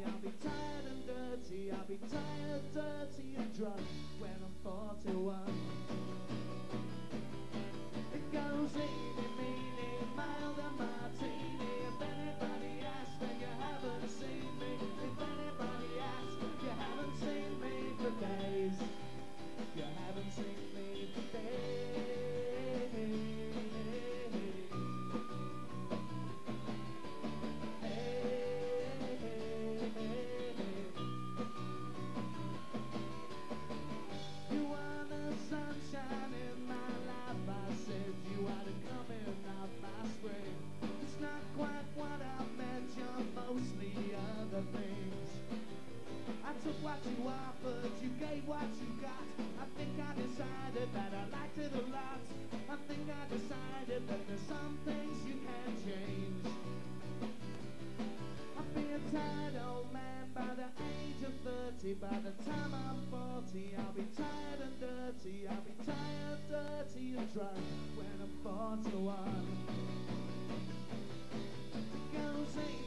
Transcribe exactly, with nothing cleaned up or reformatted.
I'll be tired and dirty, I'll be tired, dirty and drunk when I'm forty-one. It goes eenie, meenie, mild and martini. If anybody asks, then you haven't seen me. If anybody asks, you haven't seen me for days. You haven't seen me for days. You are the sunshine in my life. I said you are the coming of my spring. It's not quite what I meant, you're mostly other things. I took what you offered, you gave what you got. I think I decided that I liked it a lot. I think I decided that there's some things you can't change. I'll be a tired old man by the age of thirty. By the time I'm forty, I'll be tired and dirty. I'll be tired, dirty and drunk when I'm forty-one. It goes